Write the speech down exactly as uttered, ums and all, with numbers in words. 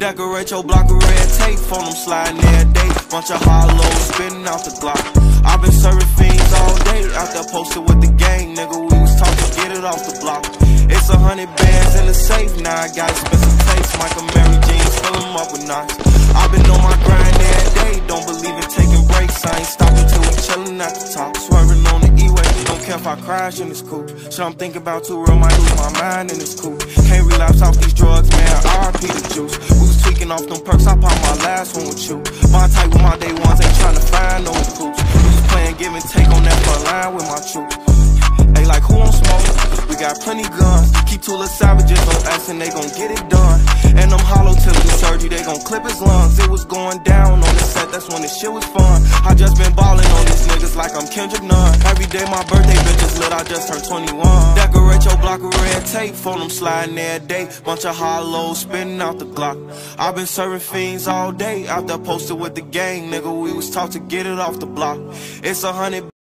Decorate your block with red tape, phone them sliding every day. Bunch of hollows spitting out the Glock. I've been serving fiends all day, out there posted with the gang, nigga. We was taught to get it off the block. It's a hundred bands in the safe, now I got expensive taste. Michael Mary jeans, fill them up with knots. I've been on my grind every day, don't believe in taking breaks. I ain't stopping till we chillin' at the top, swerving on the E-way. Don't care if I crash in this coupe. Shit I'm thinking about too real, might lose my mind in this coupe. Can't relapse off these drugs, man, R I P the juice. We was tweaking off them perks, I popped my last one with you. My type with my day ones, ain't tryna find no recruits. We was playing give and take on that front line with my troops. Hey, like who on smoke? We got plenty guns. Keep two little savages on us and they gon' get it done. And them hollow tips in surgery, they gon' clip his lungs. It was going down on the set, that's when this shit was fun. I just been ballin' on these niggas like I'm Kendrick Nunn. Every day my birthday bitches lit, I just turned twenty-one. Decorate your block with red tape, phone them sliding every day. Bunch of hollows spitting out the Glock. I've been serving fiends all day, out there posted with the gang, nigga. We was taught to get it off the block. It's a hundred